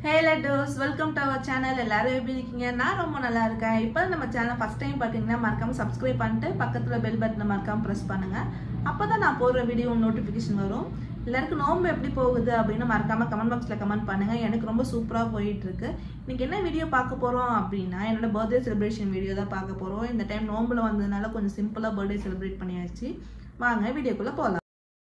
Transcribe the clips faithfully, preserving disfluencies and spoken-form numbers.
Hey Lados, welcome to our channel. எல்லாரும் எப்படி இருக்கீங்க? நான் ரொம்ப நல்லா இருக்கேன். இப்போ நம்ம சேனலை ஃபர்ஸ்ட் டைம் பாத்தீங்கன்னா மறக்காம subscribe பண்ணிட்டு பக்கத்துல bell button மறக்காம press பண்ணுங்க. அப்பதான் நான் போடுற வீடியோ நோட்டிஃபிகேஷன் வரும். எல்லாருக்கும் நோம்பு எப்படி போகுது அப்படினு மறக்காம கமெண்ட் பாக்ஸ்ல கமெண்ட் பண்ணுங்க. எனக்கு ரொம்ப சூப்பரா போயிட்டு இருக்கு. இன்னைக்கு என்ன வீடியோ பார்க்க போறோம் அப்படினா என்னோட பர்த்டே செலிப்ரேஷன் வீடியோ தான் பார்க்க போறோம். இந்த டைம் நோம்புல வந்ததனால கொஞ்சம் சிம்பிளா பர்த்டே செலிப்ரேட் பண்ணியாச்சு. வாங்க வீடியோக்குள்ள போலாம்.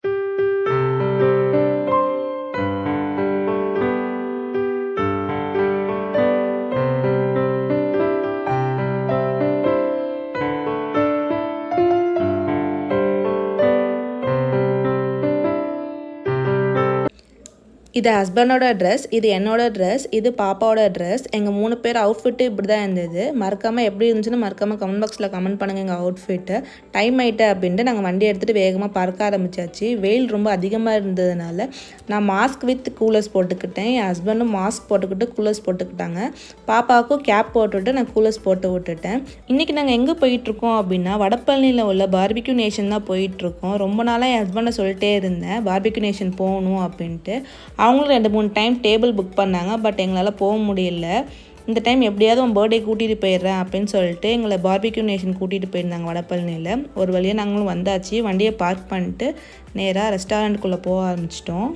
இது ஹஸ்பண்டோட ட்ரெஸ், இது என்னோட ட்ரெஸ், இது பாப்பாவோட ட்ரெஸ். எங்கள் மூணு பேர் அவுட்ஃபிட்டு இப்படி தான் இருந்தது. மறக்காமல் எப்படி இருந்துச்சுன்னு மறக்காமல் கமெண்ட் பாக்ஸில் கமெண்ட் பண்ணுங்கள் எங்கள் அவுட்ஃபிட்டு. டைம் ஆகிட்டு அப்படின்ட்டு நாங்கள் வண்டி எடுத்துகிட்டு வேகமாக பறக்க ஆரம்பிச்சாச்சு. வெயில் ரொம்ப அதிகமாக இருந்ததுனால நான் மாஸ்க் வித் கூலர்ஸ் போட்டுக்கிட்டேன். என் ஹஸ்பண்டும் மாஸ்க் போட்டுக்கிட்டு கூலர்ஸ் போட்டுக்கிட்டாங்க. பாப்பாவுக்கும் கேப் போட்டுவிட்டு நான் கூலர்ஸ் போட்டு விட்டுட்டேன். இன்றைக்கி நாங்கள் எங்கே போயிட்டுருக்கோம் அப்படின்னா வடபழனியில் உள்ள பார்பிக்யூ நேஷன் தான் போயிட்டுருக்கோம். ரொம்ப நாளாக என் ஹஸ்பண்டை சொல்லிட்டே இருந்தேன் பார்பிக்யூ நேஷன் போகணும் அப்படின்ட்டு. அவங்களும் ரெண்டு மூணு டைம் டேபிள் புக் பண்ணாங்க. பட் எங்களால் போக முடியல. இந்த டைம் எப்படியாவது உன் பர்த்டே கூட்டிகிட்டு போயிடுறேன் அப்படின்னு சொல்லிட்டு எங்களை பார்பிக்யூ நேஷன் கூட்டிகிட்டு போயிருந்தாங்க வடபழனியில். ஒரு வழியாக நாங்களும் வந்தாச்சு. வண்டியை பார்க் பண்ணிட்டு நேராக ரெஸ்டாரண்ட்டுக்குள்ளே போக ஆரம்பிச்சிட்டோம்.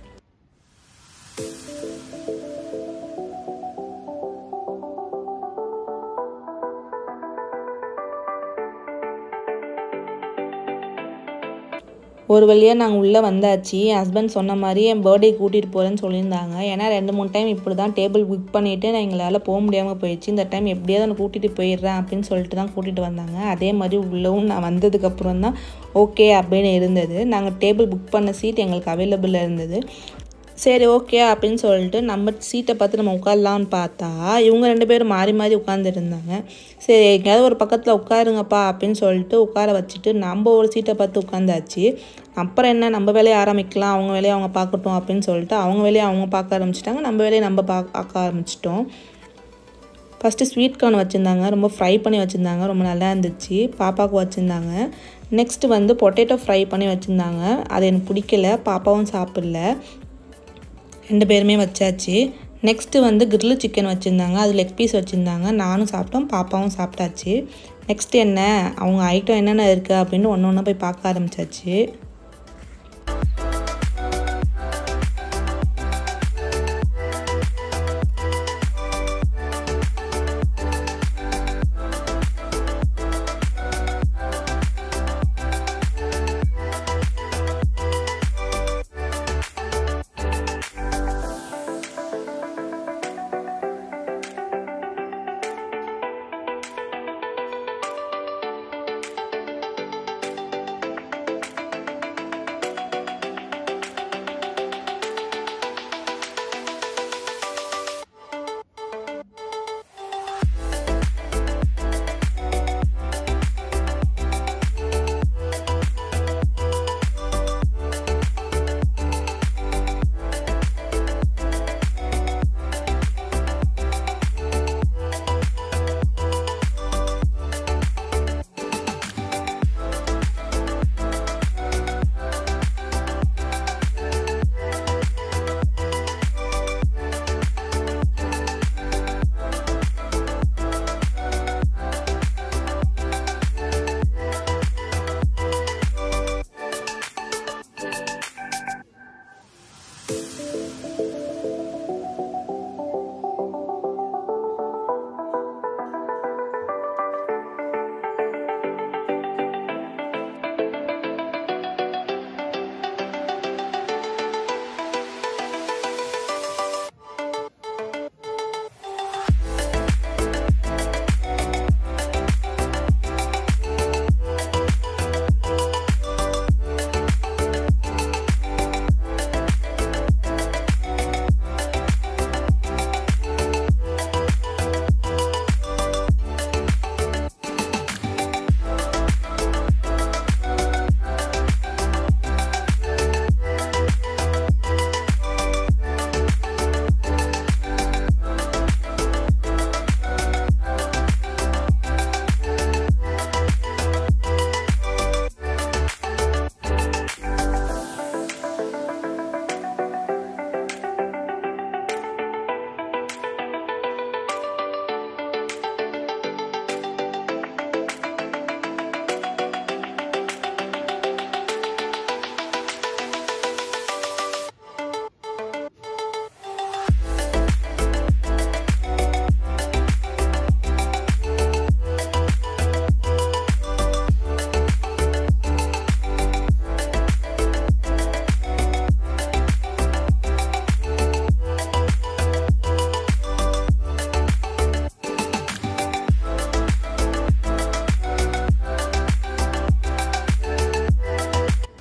ஒரு வழியாக நாங்கள் உள்ளே வந்தாச்சு. என் ஹஸ்பண்ட் சொன்ன மாதிரி என் பர்த்டே கூட்டிகிட்டு போகிறேன்னு சொல்லியிருந்தாங்க. ஏன்னா ரெண்டு மூணு டைம் இப்படி தான் டேபிள் புக் பண்ணிவிட்டு நான் எங்களால் போக முடியாமல் போயிடுச்சு. இந்த டைம் எப்படியாவது நான் கூட்டிகிட்டு போயிடுறேன் அப்படின்னு சொல்லிட்டு தான் கூட்டிகிட்டு வந்தாங்க. அதே மாதிரி உள்ளவும் நான் வந்ததுக்கப்புறம் தான் ஓகே அப்படின்னு இருந்தது. நாங்கள் டேபிள் புக் பண்ண சீட் எங்களுக்கு அவைலபிளாக இருந்தது. சரி ஓகே அப்படின்னு சொல்லிட்டு நம்ம சீட்டை பார்த்து நம்ம உட்காரலான்னு பார்த்தா இவங்க ரெண்டு பேரும் மாறி மாறி உட்காந்துருந்தாங்க. சரி எங்கேயாவது ஒரு பக்கத்தில் உட்காருங்கப்பா அப்படின்னு சொல்லிட்டு உட்கார வச்சுட்டு நம்ம ஒரு சீட்டை பார்த்து உட்காந்தாச்சு. அப்புறம் என்ன நம்ம வேலையை ஆரம்பிக்கலாம், அவங்க வேலையை அவங்க பார்க்கட்டும் அப்படின்னு சொல்லிட்டு அவங்க வேலையை அவங்க பார்க்க ஆரம்பிச்சிட்டாங்க. நம்ம வேலையை நம்ம பார்க்க ஆரம்பிச்சிட்டோம். ஃபஸ்ட்டு ஸ்வீட் கார்ன் வச்சுருந்தாங்க. ரொம்ப ஃப்ரை பண்ணி வச்சுருந்தாங்க. ரொம்ப நல்லா இருந்துச்சு. பாப்பாவுக்கு வச்சுருந்தாங்க. நெக்ஸ்ட்டு வந்து பொட்டேட்டோ ஃப்ரை பண்ணி வச்சுருந்தாங்க. அது எனக்கு பிடிக்கல. பாப்பாவும் சாப்பிடல. ரெண்டு பேருமே வச்சாச்சு. நெக்ஸ்ட்டு வந்து கிரில்லு சிக்கன் வச்சுருந்தாங்க. அது லெக் பீஸ் வச்சுருந்தாங்க. நானும் சாப்பிட்டோம், பாப்பாவும் சாப்பிட்டாச்சு. நெக்ஸ்ட்டு என்ன அவங்க ஐட்டம் என்னென்ன இருக்குது அப்படின்னு ஒன்று ஒன்று போய் பார்க்க ஆரம்பிச்சாச்சு.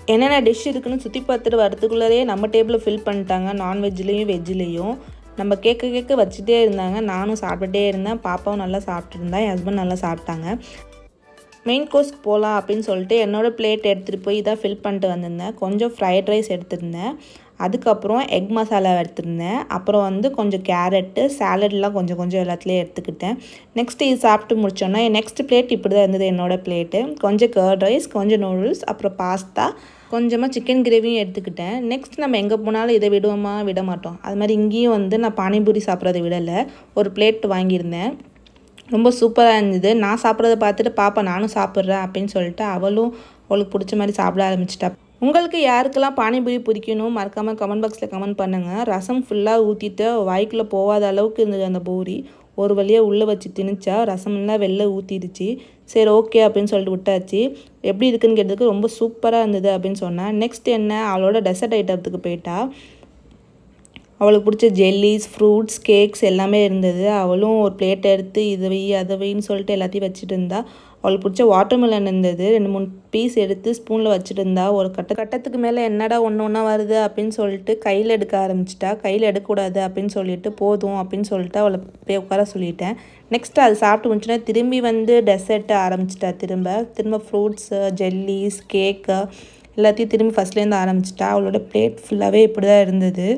என்னென்ன டிஷ் இருக்குன்னு சுற்றி பார்த்துட்டு வரதுக்குள்ளேயே நம்ம டேபிளில் ஃபில் பண்ணிட்டாங்க. நான்வெஜ்லேயும் வெஜ்லேயும் நம்ம கேட்க கேட்க வச்சுட்டே இருந்தாங்க. நானும் சாப்பிட்டுட்டே இருந்தேன். பாப்பாவும் நல்லா சாப்பிட்டு இருந்தா. என் ஹஸ்பண்ட் நல்லா சாப்பிட்டாங்க. மெயின் கோர்ஸ்க்கு போகலாம் அப்படின்னு சொல்லிட்டு என்னோடய பிளேட் எடுத்துகிட்டு போய் இதாக ஃபில் பண்ணிட்டு வந்திருந்தேன். கொஞ்சம் ஃப்ரைட் ரைஸ் எடுத்திருந்தேன். அதுக்கப்புறம் எக் மசாலா எடுத்திருந்தேன். அப்புறம் வந்து கொஞ்சம் கேரட்டு சாலட்லாம் கொஞ்சம் கொஞ்சம் எல்லாத்துலேயும் எடுத்துக்கிட்டேன். நெக்ஸ்ட்டு இது சாப்பிட்டு முடிச்சோன்னா நெக்ஸ்ட் பிளேட் இப்படி தான் இருந்தது என்னோடய பிளேட்டு. கொஞ்சம் கர்ட் ரைஸ், கொஞ்சம் நூடுல்ஸ், அப்புறம் பாஸ்தா, கொஞ்சமாக சிக்கன் கிரேவியும் எடுத்துக்கிட்டேன். நெக்ஸ்ட் நம்ம எங்கே போனாலும் இதை விடுவோமா விட மாட்டோம். அது மாதிரி இங்கேயும் வந்து நான் பானிபூரி சாப்பிட்றத விடலை. ஒரு பிளேட் வாங்கியிருந்தேன். ரொம்ப சூப்பராக இருந்தது. நான் சாப்பிட்றத பார்த்துட்டு பாப்பா நானும் சாப்பிட்றேன் அப்படின்னு சொல்லிட்டு அவளும் அவளுக்கு பிடிச்ச மாதிரி சாப்பிட ஆரம்பிச்சிட்டா. உங்களுக்கு யாருக்கெல்லாம் பானிபூரி பிடிக்கணும் மறக்காமல் கமெண்ட் பாக்ஸில் கமெண்ட் பண்ணுங்கள். ரசம் ஃபுல்லாக ஊற்றிட்டு வாய்க்குள்ளே போகாத அளவுக்கு இருந்தது அந்த பூரி. ஒரு வழியாக உள்ளே வச்சு திணிச்சா ரசம்லாம் வெளில ஊற்றிடுச்சு. சரி ஓகே அப்படின்னு சொல்லிட்டு விட்டாச்சு. எப்படி இருக்குன்னு கேட்டதுக்கு ரொம்ப சூப்பராக இருந்தது அப்படின்னு சொன்னேன். நெக்ஸ்ட் என்ன அவளோட டெசர்ட் ஐட்டத்துக்கு போயிட்டா. அவளுக்கு பிடிச்ச ஜெல்லிஸ், ஃப்ரூட்ஸ், கேக்ஸ் எல்லாமே இருந்தது. அவளும் ஒரு பிளேட் எடுத்து இதை வை அதை வைன்னு சொல்லிட்டு எல்லாத்தையும் வச்சுட்டு இருந்தா. அவளுக்கு பிடிச்ச வாட்டர்மெலன் இருந்தது. ரெண்டு மூணு பீஸ் எடுத்து ஸ்பூனில் வச்சுட்டு இருந்தா. ஒரு கட்ட கட்டத்துக்கு மேலே என்னடா ஒன்று ஒன்றா வருது அப்படின்னு சொல்லிட்டு கையில் எடுக்க ஆரம்பிச்சிட்டா. கையில் எடுக்கக்கூடாது அப்படின்னு சொல்லிட்டு போதும் அப்படின்னு சொல்லிட்டு அவளை போய் உட்கார சொல்லிட்டேன். நெக்ஸ்ட்டு அது சாப்பிட்டு முடிச்சுன்னா திரும்பி வந்து டெசர்ட்டு ஆரம்பிச்சிட்டா. திரும்ப திரும்ப ஃப்ரூட்ஸு, ஜெல்லிஸ், கேக்கு எல்லாத்தையும் திரும்பி ஃபஸ்ட்லேருந்து ஆரம்பிச்சிட்டா. அவளோட பிளேட் ஃபுல்லாகவே இப்படி தான் இருந்தது.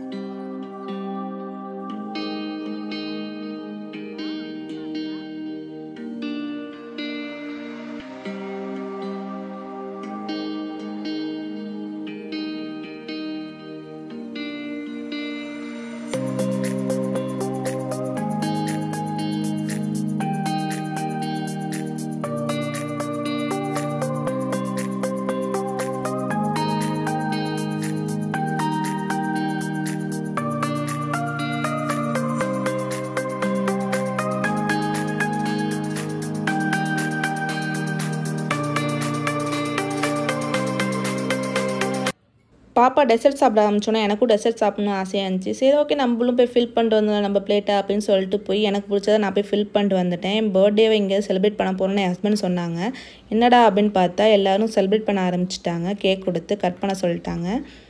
பாப்பா டெசர்ட் சாப்பிட ஆரம்பிச்சோன்னா எனக்கும் டெசர்ட் சாப்பிட்ணும் ஆசையாக இருந்துச்சு. சரி ஓகே நம்மளும் போய் ஃபில் பண்ணிட்டு வந்தோம் நம்ம பிளேட்டை அப்படின்னு சொல்லிட்டு போய் எனக்கு பிடிச்சதை நான் போய் ஃபில் பண்ணிட்டு வந்துட்டேன். என் பர்த்டேவை எங்கேயாவது செலிப்ரேட் பண்ண போகிறோன்னு என் ஹஸ்பண்ட் சொன்னாங்க. என்னடா அப்படின்னு பார்த்தா எல்லோரும் செலிப்ரேட் பண்ண ஆரம்பிச்சிட்டாங்க. கேக் கொடுத்து கட் பண்ண சொல்லிட்டாங்க.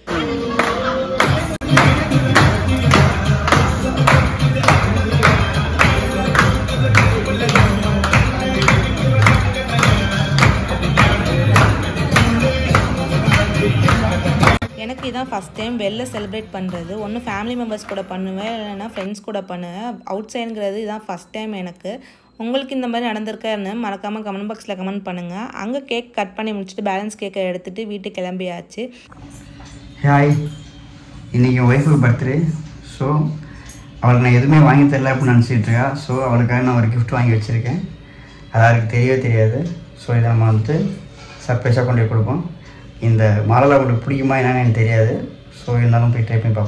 எனக்கு இதான் ஃபஸ்ட் டைம் வெளில செலிப்ரேட் பண்ணுறது. ஒன்று ஃபேமிலி மெம்பர்ஸ் கூட பண்ணுவேன், இல்லைன்னா ஃப்ரெண்ட்ஸ் கூட பண்ணுவேன். அவுட் சைடுங்கிறது இதுதான் ஃபஸ்ட் டைம் எனக்கு. உங்களுக்கு இந்த மாதிரி நடந்திருக்காருன்னு மறக்காமல் கமெண்ட் பாக்ஸில் கமெண்ட் பண்ணுங்கள். அங்கே கேக் கட் பண்ணி முடிச்சுட்டு பேலன்ஸ் கேக்கை எடுத்துகிட்டு வீட்டுக்கு கிளம்பியாச்சு. ஹாய், இன்றைக்கி என் ஒய்ஃபுக்கு பர்த்டே. ஸோ அவளுக்கு நான் எதுவுமே வாங்கி தரல அப்படின்னு நினச்சிட்ருக்கா. ஸோ அவளுக்காக நான் ஒரு கிஃப்ட் வாங்கி வச்சுருக்கேன். அது அவருக்கு தெரியவே தெரியாது. ஸோ இதை நம்ம வந்துட்டு சர்ப்ரைஸாக கொண்டு போய் கொடுப்போம். இந்த மாலை உங்களுக்கு பிடிக்குமா என்னன்னு எனக்கு தெரியாது. ஸோ இருந்தாலும் போய் ட்ரை பண்ணி பார்ப்போம்.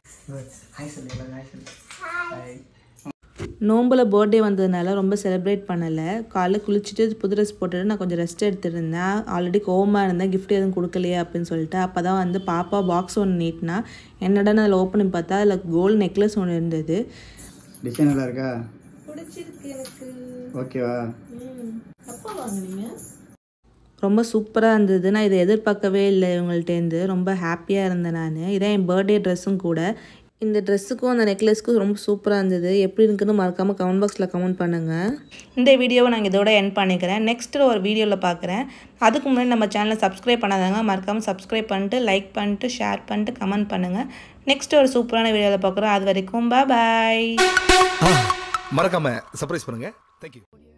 நோம்பில் பர்த்டே வந்ததுனால ரொம்ப செலிப்ரேட் பண்ணலை. காலைல குளிச்சுட்டு புது ட்ரெஸ் போட்டுட்டு நான் கொஞ்சம் ரெஸ்ட் எடுத்துருந்தேன். ஆல்ரெடி கோவமாக இருந்தேன், கிஃப்ட் எதுவும் கொடுக்கலையே அப்படின்னு சொல்லிட்டு. அப்போ தான் வந்து பாப்பா பாக்ஸ் ஒன்று நீட்டினா. என்னடான்னு அதில் ஓப்பன் பண்ணி பார்த்தா அதில் கோல்டு நெக்லஸ் ஒன்று இருந்தது. டிசைன் நல்லா இருக்கா? பிடிச்சிருக்கு எனக்கு. ஓகேவா? அப்பா வாங்குனீங்க? ரொம்ப சூப்பராக இருந்தது. நான் இதை எதிர்பார்க்கவே இல்லை இவங்கள்ட்டேருந்து. ரொம்ப ஹாப்பியாக இருந்தேன் நான். இதான் என் பர்த்டே ட்ரெஸ்ஸும் கூட. இந்த ட்ரெஸ்ஸுக்கும் அந்த நெக்லஸ்க்கும் ரொம்ப சூப்பராக இருந்தது. எப்படி இருக்குன்னு மறக்காமல் கமெண்ட் பாக்ஸில் கமெண்ட் பண்ணுங்கள். இந்த வீடியோவை நாங்கள் இதோட எண்ட் பண்ணிக்கிறேன். நெக்ஸ்ட்டு ஒரு வீடியோவில் பார்க்குறேன். அதுக்கு முன்னாடி நம்ம சேனலை சப்ஸ்கிரைப் பண்ணாதாங்க. மறக்காமல் சப்ஸ்கிரைப் பண்ணிட்டு லைக் பண்ணிட்டு ஷேர் பண்ணிட்டு கமெண்ட் பண்ணுங்கள். நெக்ஸ்ட்டு ஒரு சூப்பரான வீடியோவில் பார்க்குறோம். அது வரைக்கும் பாய். மறக்காமல் சர்ப்ரைஸ் பண்ணுங்கள். தேங்க்யூ.